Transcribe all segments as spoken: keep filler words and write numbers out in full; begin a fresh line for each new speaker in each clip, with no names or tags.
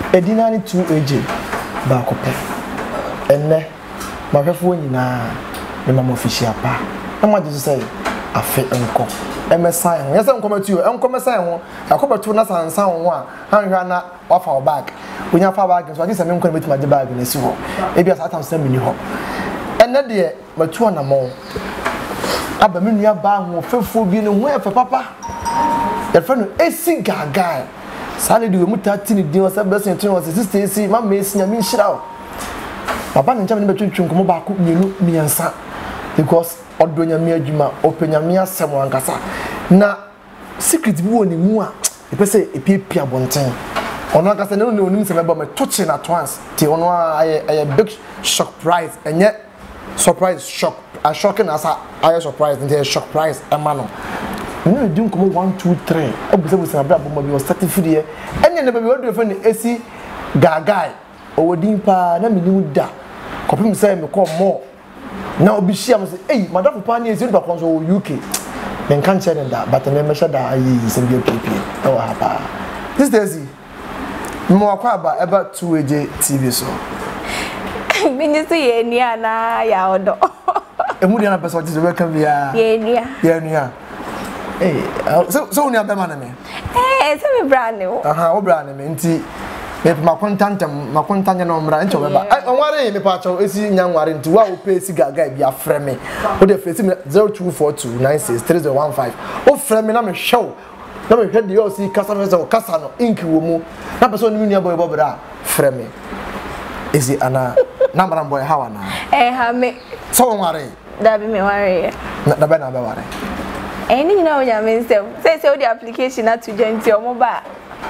Edina ni two A J ba ko pe enne ma hwefo nyina me mama official pa na ma je say afe enko e me sign ho yesa enko matu enko me sign ho akobatu na sansan ho a anhwa na wafa o bag onya fa bag so ade se me enko metu ma je bag na si ho e bia sa tam se me ni ho enne de matu na mo aba me nua ba ho fefo bi ne ho e fe papa e fe no Esi Guy Guy Sally do mutati ni din wasa best entry was sister Esi ma me esi nyame nhira o papa ne ncham ne betwetwe nkomo ba ko mienu miensa because odo nyame adwuma opanyame asem ankasa na secret bi woni mu a e pese e piepia bonten ono ankasa ne no onim se meba me touch na twice ti ono aye aye big shock prize enye surprise shock a shocking as a surprise and a shock prize e ma no no do nkomo one two three obuze buze na bra bomba bi o start free e enye ne baby odo fe ne Esi Guy Guy owodin pa na minimu da kopim say me ko mo na obi hia mo say eh madam pa na Esi do ba so U K men kan chere da but me me sha da ayi se bi opipi e wa hapa this Esi mo akwa aba eba two A J T V so
minyi so ye nua na ya odo
emu dia na person just welcome ya
ye nua
ye nua eh so so uni abema na me
eh so me brand o
aha o brand me nti me ma kontantem ma kontanya no mra ncho beba onware me pa cho Esi nyanware nti wa o pe Esi Guy Guy bia frɛ me o de face me zero two four two nine six three zero one five o frɛ me na me show na me hwɛ de yo si kasa me so kasa no ink wo mu na person ni nua boy bobra frɛ me Esi ana number boy how na
eh ha me
so onware
da bi me ware
na da ba na ba ware
eh ni na onya me nsem say say o the application na to join ti omo ba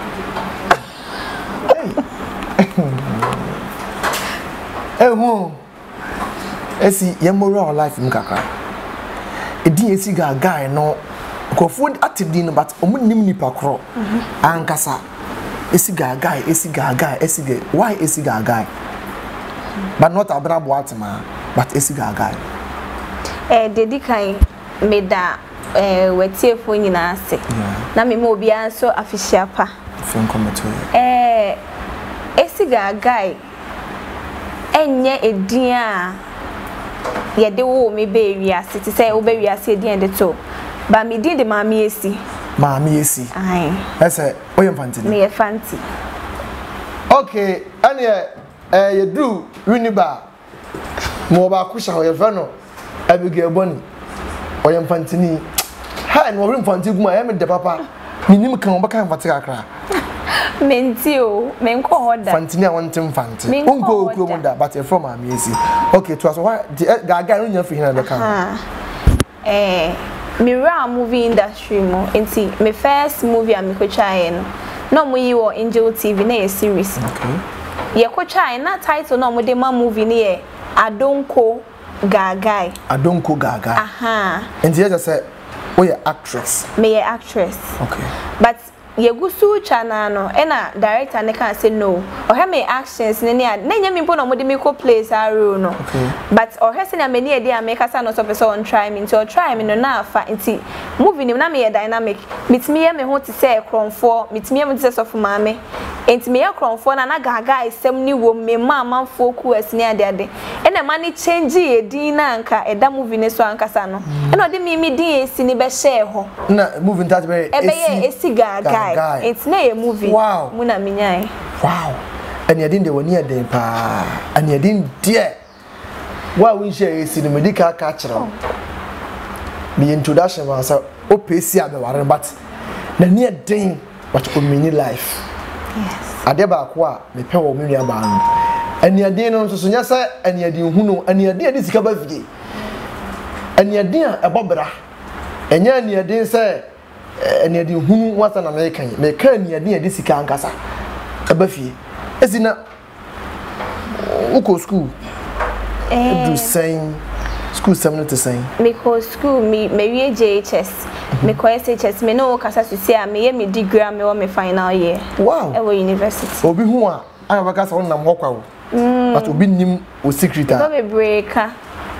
eh hu Esi ye moral life mkaka edi Esi Guy Guy no kofo atibdi no but omu nim nipa kro ankasa Esi Guy Guy Esi Guy Guy Esi Guy why Esi Guy Guy but not abra boatma but Esi Guy Guy
eh dedi kan me da eh wetiefo nyina ase na me mo bia so official pa
fun kometo
eh Esi Guy Guy enye edin a ye de wo me be wiase ti say wo be wiase edin de to ba me din de maami Esi
maami Esi
ai
ese oyem fanti
me ye fanti
okay ane eh ye do winiba mo ba ku sha ho ye fa no abige boni oyem fanti ni ha no oyem fanti guma ye me de papa minim kan obaka fanti kakra
menti o menko hoda
fanti ni a wontem fanti onko okuro mu da but e from maami Esi okay to us why Guy Guy no nya fi hina be kan
eh me ra movie industry mo enti me first movie a me ko try no no mo yi wo Angel T V na ye series
okay
ye ko try na title no mo de ma movie ni e Adonko Guy Guy
Adonko Guy Guy
aha
enti ye just say we are actress
me ye actress
okay
but ye gusu chana no e na director ne kan say no o he me actions ne ne na nya mi mpo no mo de me ko place a role no
okay
but o he say na me ne e dey make asa no so person on try me nti o try me no na afa nti movie ni na me ye dynamic mitimi ye me ho ti say kronfo mitimi ye mo ti say sofu maame nti me ye kronfo na na Guy Guy sem ni wo me ma manfo ku asini ade ade e na ma ni change ye din na anka e da movie ne so anka sa no e na o de mi mi din Esi ni be share ho
na movie that be
Esi Guy Guy it's na a movie
wow
muna minyai
wow and you didn't woni eden pa and you didn't dear why we share Esi no medical culture the introduction was o pesi abeware but na ne eden but o mini life
yes
ade ba ko a me pe wo me nua ba no and you eden no so nya say and you eden hu no and you eden ade sika ba fie and you eden a ebobra enya and you eden say eni adi hu wasa na me kan me kan ni adi adi sika ankasa abafie esi na uko school eh do saying school seven to saying
me ko school me me wie J H S me ko S H S me no kasa susi a me ye me degree me wo me final year
wow
e wo university
obi hu a aya baka sa won nam hokwa wo but obi nim o secret a
go be breaker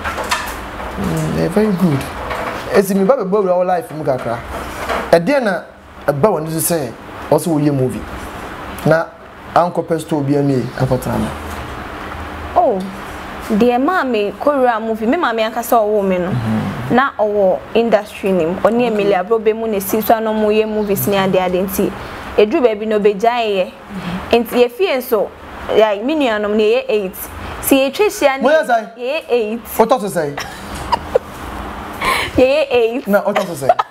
very good esi me ba be bo our life mu kakra e de na ba won so say also we movie na Uncle Pesto be a me, Uncle Tana.
Oh, dear mammy, Korea movie, me mammy and Cassa woman. Na or industry name, or near Milia Brobe Moon, Sisa no more movies near the identity. A drew baby no be jay, and see a fee so, like minion near eight. See a Trisha, where's I? Ye eight.
What to say?
Ye eight.
No, what to say?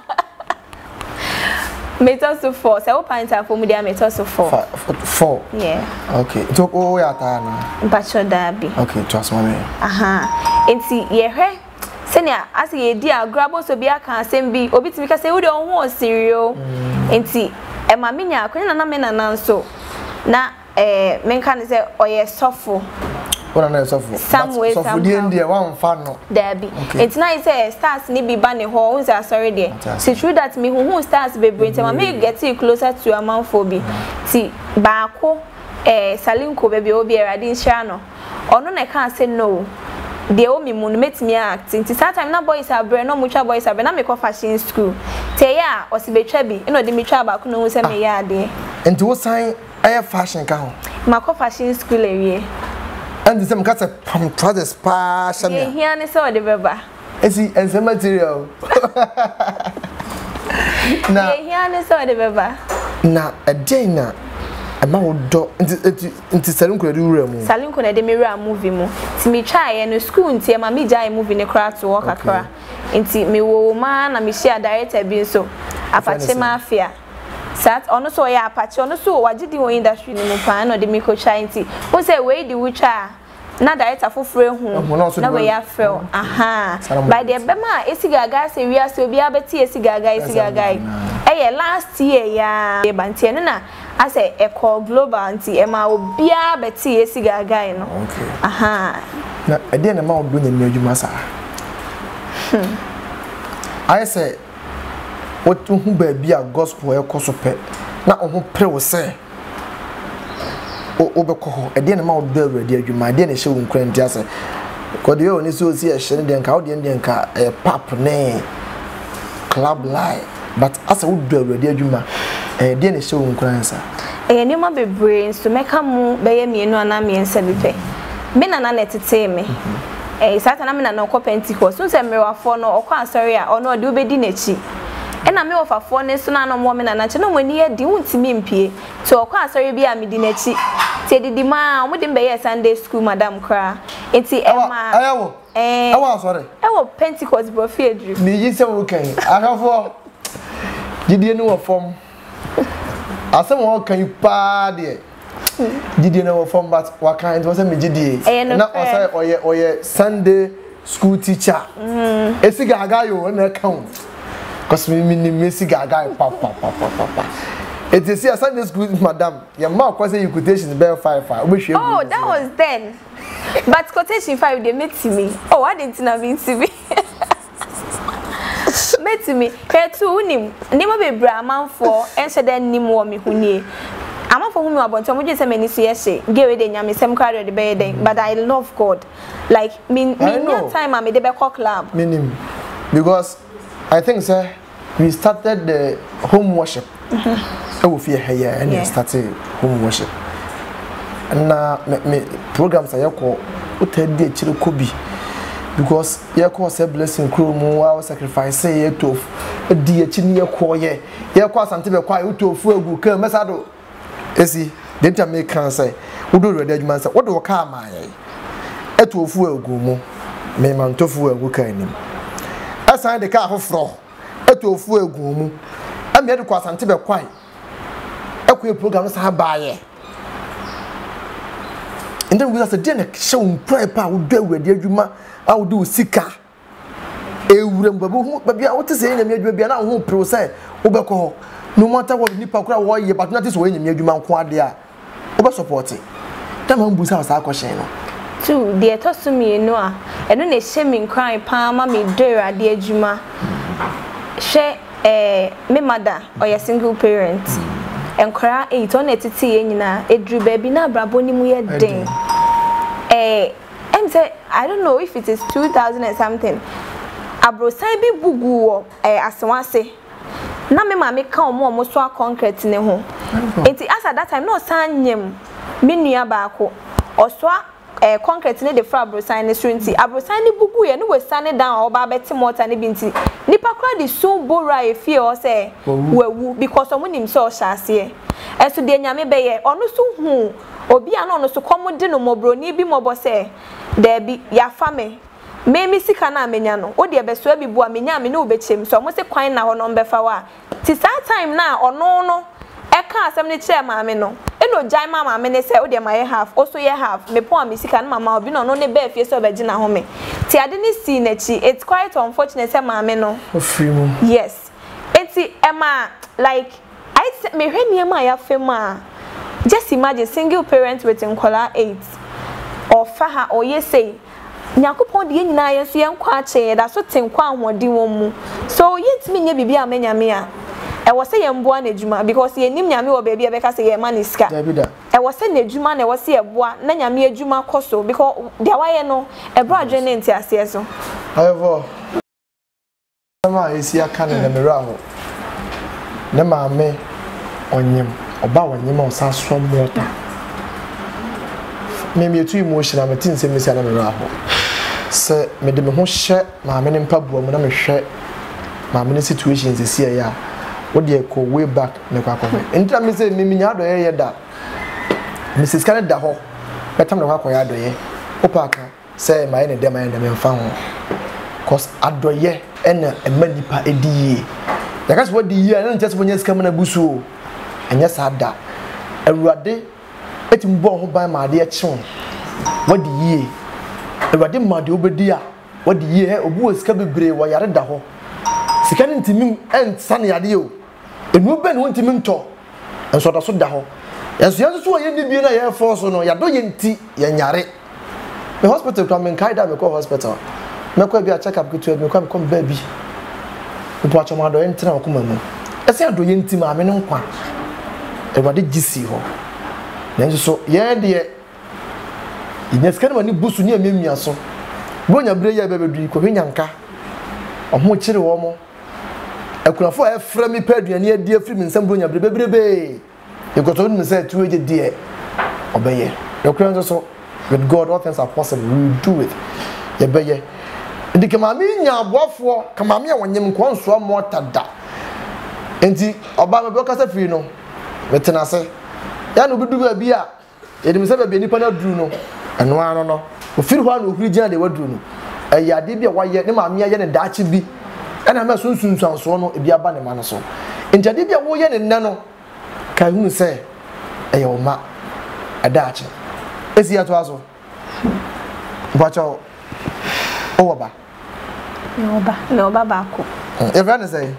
Meters to four, so pints are for me, there meters to four.
Four.
Yeah.
Okay. It took all your time.
Bachelor Derby.
Okay, trust me.
Aha. And see, ye hey. Senior, as ye dear, grab us to be a can send be, or bit because they would don't want cereal. And see, and my minia, couldn't a man announce so. Now, eh, men can say, oh, yes, softful.
What an softful.
Some way, some
India, one fan.
Derby. It's nice, eh, stars need be banny holes are sorry there. See, true that me who stars be bring, and may get you closer to a man for be. See, Bako, eh, Salinko, baby, obi, a radin channel. Or no, I can't say no. They owe me moon met me acting. Tis that time, no boys are brain, no much boys are when I make a fashion school. Teya or Sibe Trebi, you know, the Mitraba couldn't know me yard there.
And to what sign I have fashion gown?
My fashion school area.
And the same cat a pump brothers pass.
Yeah, here and saw the river.
Esi and some material. Now,
here and saw the river.
Now, a Jana. A man do into Salunco room.
Salunco na de mirror movie mo. Ti me try and school nti ma me jai movie ne crowd to work akra. Nti me wo man na me share director bi so. Apache mafia. Sat ono so ya apache ono so wagidi wo industry ni mo pa na de me ko try nti. Wo say we di wucha na director foforo hu. Na we ya frel. Aha. By the bema Esi Guy Guy say we are so bi abeti Esi Guy Guy Esi Guy Guy. Eh last year ya e bantie na I say a call global auntie Emma will be a betty Esi Guy Guy no.
Okay.
Aha.
Now a day na doing the new masa. I say what to who be a gospel e koso pe. Na ohun pre wo say. O obekọ a day na ma do ready adwuma day na hye wo nkran ntia say. Ko de oni so si e hye ne nka wo de nka e pap ne club live but as a would do ready adwuma eh dey na show nkran sa
eh ni ma bebre so meka mu be ye mienu ana miensa bi pe me na na netete me eh sata na me na no ko Pentecost so se mewafo no okọ asori a ono de obedi nachi e na me ofafo ne so na no mo me na na che no mo ni e di untimi mpie to okọ asori bi a me di nachi te didi ma mo de be ye Sunday school madam kra enti e ma
ayawo eh awa sorry
e wo Pentecost bro fi edru
ni yi se wo kan akafo didi no wo fom asem wo kan pa de didi no wo fom but wa kan it was me didi na o say oye oye Sunday school teacher mm Esi Guy Guy yo na kan cause me me Esi Guy Guy pa pa pa pa pa it is a Sunday school madam your ma kwa say you quotation be five five we
oh that was then but quotation five they met me oh I didn't know me to be met me ke tu unim ni mo be bra manfo ense den nim wo me hunie amanfo hu me abonto mo gye se mani so yehye gewe de nyame sem kwado de be den but I love God like me me no time am de be call club
minim because I think sir we started the home worship mhm e wo fie here and we started home worship and na me programs ayeko utadi e chire kobi because ye call say blessing crew mu wa sacrifice say ye tof di achi ne ye call ye ye call asante be kwa ye tofu agu kan mesado esi denta me kan say wo do ready adwuma say wo do ka ma ye e tofu agu mu me man tofu agu kan nim asan de ka afofro e tofu agu mu am ye de kwa asante be kwa e kwa program say ba ye and then we have to dinner show pray pa wo do ready adwuma I will do sika. E wurem babu baby what say na me adwuma bia na ho pro say wo be ko no matter what nipa kura wo ye but not this way nyame adwuma nko ade a wo be support it. That man busa sa question no.
Two the to so me no a eno na hye me nkran pa ma me do ade adwuma. Hye eh me mother or your single parent. Enkra eight on etiti ye nyina edru baby na brabo ni mu ye den. Eh I'm say I don't know if it is two thousand and something. Abrosan bi bugu wo eh asewase. na me ma me ka omo omo so a concrete ne ho enti as at that time no san nyem me nua baako oso eh concrete ne de fra abrosan ne so nti abrosan ne bugu ye no we sane down oba beti mortar ne bi nti nipa kra de so bora e fie o say wawu because omo nim so hyase eso de nyame be ye ono so hu obi a no no so komode no mobroni bi mobo say there be ya fame me mi sika na amenya no wo de be so abibu amenya me ne obechem so mo se kwan na ho no mbefa wa ti that time na ono no e ka asem ne kire maame no eno jai mama me ne se wo de my half also ye half me pon me sika na mama obi no no ne be fie so be gina ho me ti ade ne si na chi it's quite unfortunate say maame no
free mo
yes enti ema like I me hwe niam ya fema just imagine single parent with nkola eight or faha or ye say nyakopon de nyina ye so ye nkwa ache da so tenkwa ahodi won mu so yetimi nya bibia amenya me a e wo se ye mboa na adwuma because ye nim nyame wo baabi e be ka se ye ma ni ska e wo se na adwuma na wo se ye boa na nyame adwuma koso because dia waye no e bro adwen ne nti ase so
however ma esi aka na me ra ho na ma me onyem oba wanyem o sa so mota me me tu emotion am tin se me sia na me ra ho se me de me ho hye ma me ne mpaboa mu na me hwe ma me ne situations esi ya wo de ko way back ne kwa kwa entra me se me minya do ye da missus Canada ho betam ne kwa kwa ya do ye opaka se ma ye ne de ma ye de me mfa ho cause adoye ena emanipa ediye yakas wo di ye na nche so nya sika na busu enya sada awurade etimbo ho ban ma de eche wo di ye awurade ma de obedi a wo di ye obu sika bebre wo yare da ho sika ne ntimi ensa ne yade o enu be ne ntimi nto enso da so da ho enso yanso so ye ni bi na ye force no yado ye nti ye nyare me hospital kwa men kaida me ko hospital me kwa bi a check up kitu me kwa me kom baby me po achoma do entra ko mamu ese ado ye nti ma me ne nkwa ewade gisi ho nanso so ye de inyeska na ni busu ni ememia so bonya bre ye bebedu ko hwanyanka omo kire wo mo akunafo a efra mi paduane adi afri mi nsam bonya bre bebrebe ekoto ni say tu eje de obeye ekran so with God all things are possible we will do it ye beye ndike ma mi nya aboafo kama mi awonyem nko nso mo tada enti oba me bekasa firi no betena se ya no bidu ba bi a yedim se ba bi nipa na duru no eno ano no ofiri ho na ofiri gina de waduru no ayade bi a waye ne ma me ye ne daachi bi ana ma sunsun sanso no ebi aba ne ma no so enti ade bi a wo ye ne nne no ka hunu se eye o ma adaachi esi ya to aso bacha o oba
no ba no ba ba ko
e friend say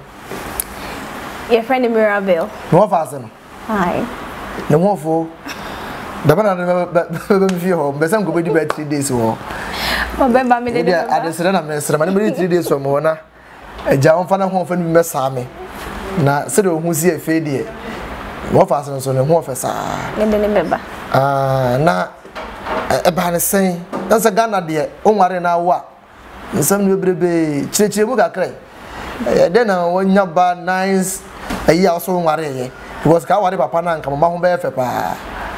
your friend Mirabel
no fa ase no
hi
ne ho fo da bana be be fi ho be sam go be di be three days ho
ma be ba me de de
ba adesere na me sere ma ne be three days ho mo na eja on fa na ho fa ni me sa me na se de ho si e fe de wo fa ase so ne ho fa sa
ne de ne be ba
ah na e ba ne sen na se Ghana de o nware na wa nsam ne bebrebe chirechire mu kakrai e de na wonya ba nice ayi aso nware ye because ka ware papa na nka mama ho be fe pa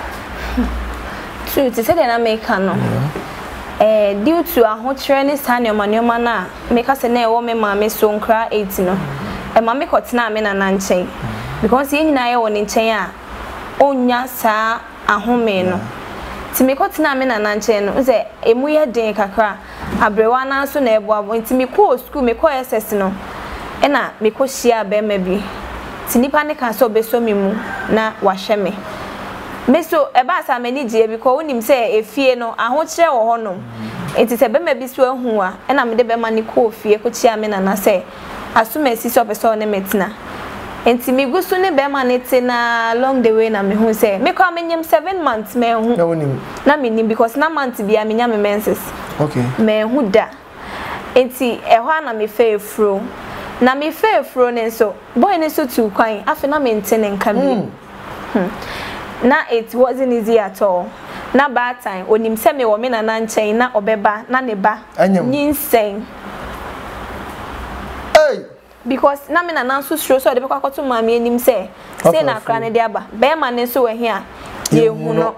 true ti se de na make no eh due to ahokyere ne sane omanioma na make se na e wo me mama so nkra eight no e mama ko tena me na na nchen because ye nyina ye wo ne nchen a onya saa ahome no ti me ko tena me na na nchen no se emu ye den kakra abrewa na so na ebo abo nti me ko school me ko S S no e na me ko hia be ma bi ti nipa ne kan so be so mi mu na wa hwe me me so e ba sa mani die bi ko wonim se efie no ahokyere wo ho no enti se be ma bi so ahu a e na me de be ma ne ko ofie ko chia me na na se asuma si so be so ne metina enti me gusu ne be ma ne te na along the way na me hu se me ko amenyem seven months me hu
na wonim
na me nim because na month bi a me nya me menses
okay
me hu da enti e ho na me fe fro na me fe fro ne so boy ne so tu kwan afi na me nte ne nka bi hmm na it wasn't easy at all na bad time onim se me wo me na na nchen na obeba na ne ba nyinsen
hey
because na me na nanso suro so de be kwakoto maame anim say say na kra ne de aba be ma ne so we hia ye hu no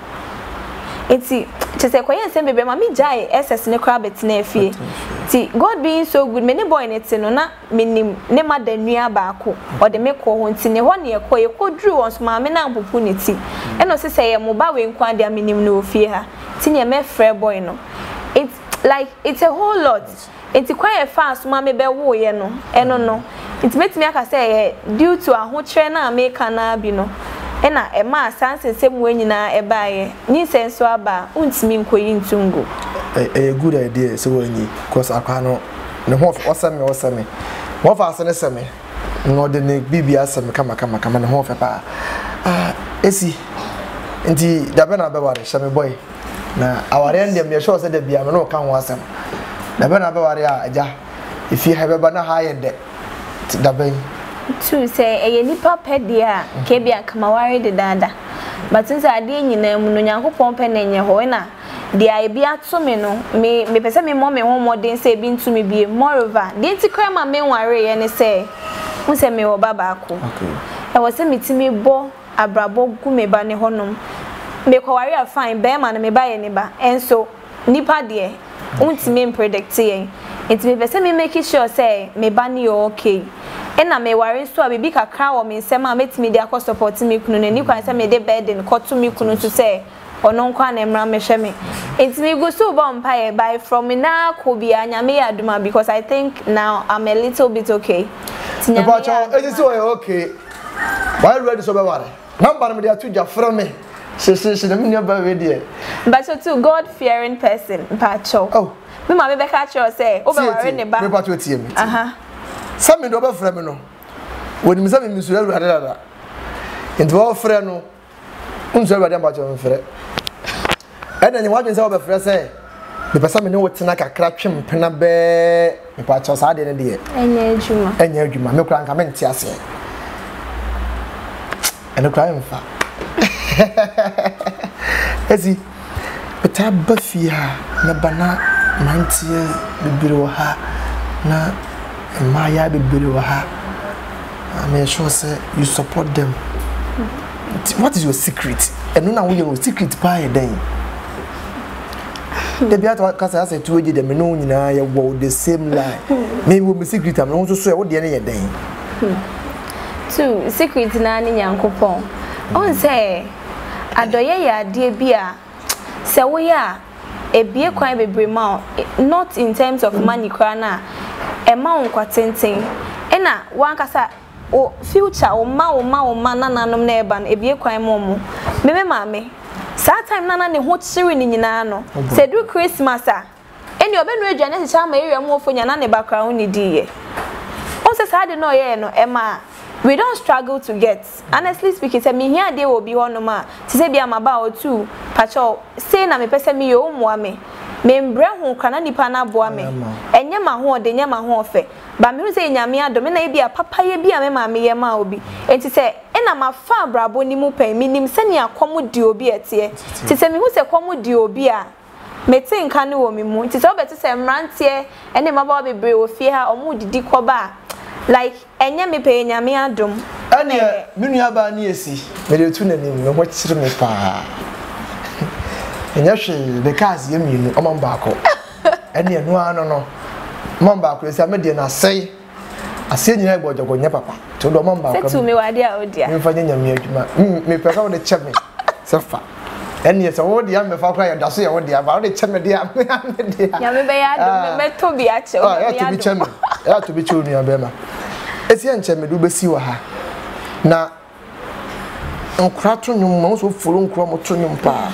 enti chese koyen se bebe ma me jai ss ne kra bet na afie ti God being so good me ne boy ne ti no na menim ne ma da nua ba ko o de me ko ho nti ne ho ne ko ye ko dru won so maame na ampopu ne ti e no se se ye mo ba we nkwa de menim no ofie ha ti ne me frɛ boy no it's like it's a whole lot. It's quite fast, mammy be wo ye no. Eno no. It makes me aka say due to a ho tre na America na bi no. E na e ma sanse sem we nyina e ba ye. Ni senso aba untimi nkoyi ntungo.
A good idea so when cause akwa no ne ho osame osame. Mo fa asene seme. No de ne bibia aseme kama kama kama ne ho fa pa. Ah, esi. Nti da be na be ware shame boy. Na aware ndem ye show say da bia me no ka ho asem. Na be na be ware a aja if you have a na ha yede da ben
to say e nipa pede a ke bia kama ware de dada but since ade nyina mu no Nyankopon pe na nye ho na de ai bia to me no me me pese me mo me ho modern say bi ntu me bie moreover de nti kra ma me ware ye ne say mu se me wo baba ko okay e wo se mitimi bo abrabo gu me ba ne honom me ko ware a fine be ma na me ba ye ne ba enso nipa de untimi predict yen enti me pese me make sure say me ba ni okay ena me ware so a bibi kakra wo me nsem a metimi de akọ support me kunu na ni kwan say me de burden ko to me kunu to say ono nkwa na emra me hwe me enti me go so ba empire by from me na ko bia nyame aduma because I think now I'm a little bit okay
tinya but it so okay why ready so be ware number me dey to ja from me she she she me never ready
but so too God fearing person pacho
oh
me ma me be catch you say o be ware ne ba
me pacho tie me
aha
some me do be frɛ me no woni me say me misura ruade dada enti wo frɛ no unso ruade pacho me frɛ ena ni wadwen say wo be frɛ say me pesa me ne wo tena kakra twem pena be me pacho sa de ne de
enya adwuma
enya adwuma me kura nka me ntia se ena kura mfa Esi beta bafia na bana mantie bibiri wo ha na maya bibiri wo ha I mean sure say you support them. What is your secret? And no we your secret pie then. The biata kasa say two dem no nyina ye wo the same line. Maybe we secret am no so so wo de ne ye den.
Two secret na ni Nyankopon. On say adoye ya de bia se wo ya ebie kwan bebre ma not in terms of money kra na e ma won kwatenten e na wan kasa o future o ma o ma o ma nananom na eba na ebie kwan mo mo me me ma me sa time nana ne ho chiri ni nyina no se do Christmas a eni obenu aduane se cha ma area mo ofonya na ne background ni diye o se sa de no ye no e ma we don't struggle to get. Honestly speaking, say me here they will be one no ma. To say be am about two. Pacho say na me pese me yo mo ame. Me mbre ho kana nipa na bo ame. Enye ma ho de nye ma ho fe. Ba me say nyame ado me na e bia papa ye bia me ma me ye ma obi. Enti say e na ma fa brabo ni mu pen me nim se ne akomo di obi etie. Ti say me hu se komo di obi a me tin kan wo me mu. Ti say obeti say mrantie ene maba bebre wo fie ha omu didi koba. Like enye me pe nyame adom
ane me nua ba na esi me de tu na nim me ho kire me pa enye hwe the cars ye mi o man ba ko ane enu ano no man ba ko esi me de na sei ase nyina gbo jogo nya papa to do man ba ko
setu me wade a odia
me fa nyame adwuma me pe ka wo de che me sefa ene se wo de am me fa kwa ya daso ya wo de ba wo de che me de am me de
nyame be ya adom me to bi a che
o ya to bi che me ya to bi che onu be ma esi enche me do besi wa ha na nkura to nyum ma so folo nkura mo to nyum pa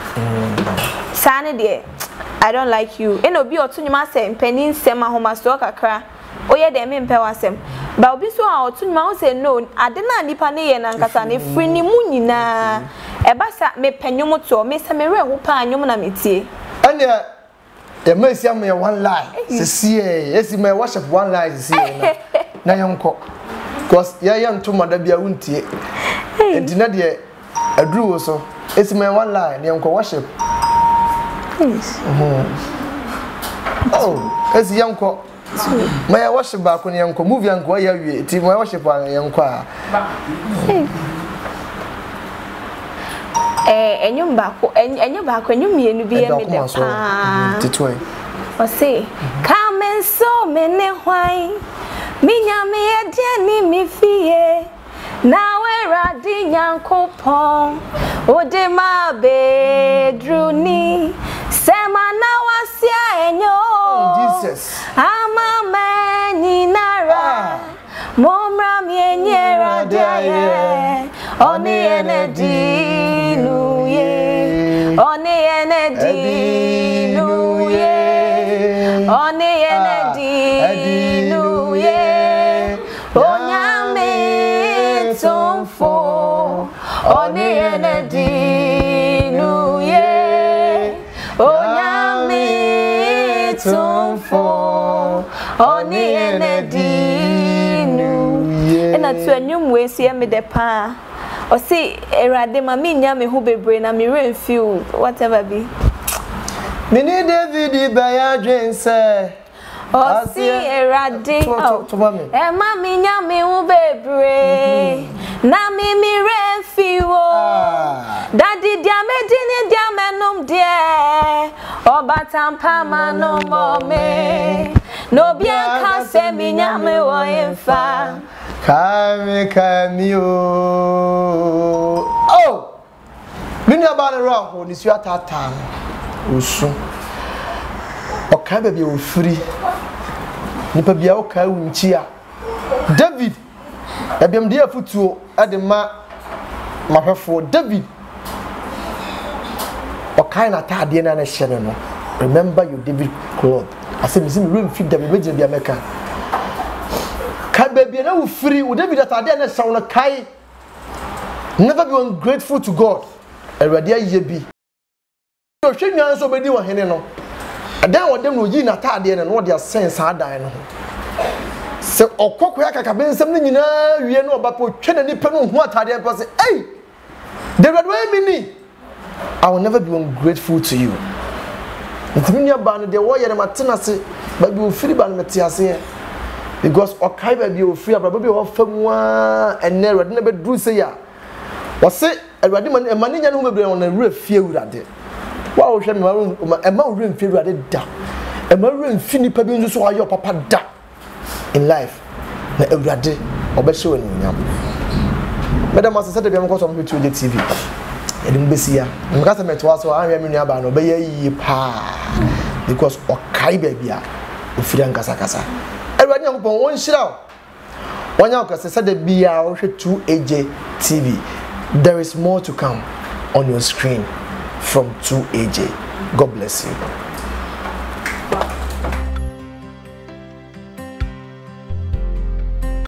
sane de I don't like you eno obi oto nyum asem panin sem ahoma so kakra oye de me mpe wasem ba obi so a oto nyum a say no ade na nipa ne ye na nkasa ne firi ni mu nyina e ba sa me panyum to me se me re ho pa anyum na metie
ane e ma esi am ye one lie se sie esi ma worship one lie se sie na na yonko cause ya ya ntoma da bia wuntie enti na de aduru wo so esi my one line na yonko worship yes oh esi yonko My worship back when young movie and go here, team my worship on young choir.
Eh, and you back, and you back when you mean to be a middle. Or say, come and so many wine. Minya me a Jenny me fie. Now we're a dinyan coupon. O de ma bedruni. Sema na wasia enyo.
Jesus.
Ama mani nara. Momra mi enyera daye. Oni ene dinu ye. Oni ene dinu ye. Oni ene dinu ye. Onyame tonfo. Oni ene dinu ye. Onyame tonfo. Oni ene dinu ye. Ena tu enyum we si me de pa. O si erade ma mi nya me hu bebre na me re feel whatever be.
Me ni David baya dwen say.
O si erade o. E ma mi nya me hu bebre. Na mi mi re feel o. Daddy dia me dini dia me num die. O batampa ma no mo me. No bia ka se mi nya me wo enfa.
Kame kame o. Oh. Mini aba na ra ho ni su atata no. Osu. O ka ba bi o firi. Nipa bia o ka wunchi a. David. Ebiam de afutuo e de ma mahwefo David. O ka na taade na na hye no. Remember your David cloth. I say me see me room fit David me bia meka. Kai baby na wo free wo David atade na shaw na kai never be ungrateful to God erade aye bi o hwenwan so bedi wo hene no adan wo dem no yi na atade na no de sense adan no se okoko akaka bensem ni nyina wie na obapo twene ni pe no hu atade pa se hey David wey mini I will never be ungrateful to you ntimi nya ba no de wo yere matena se ba bi wo free ba no metiase because okai ba bi o free ababa bi o famwa enne erade na be dru se ya wo se erade man emane nya no bebre on na wura fie urade wa wo hwe me ema wura fie urade da ema wura fie ni pa bi nso so ayo papa da in life na urade obehye woni nyam madam asa sede bi am ko so mo T V edim besi ya mka se meto aso anwe me nua ba no be yi pa because okai ba bi a ofiri ankasa kasa Erwani yakupon won shira wanya okase sade bia wo hwe two A J T V. There is more to come on your screen from two A J. God bless you.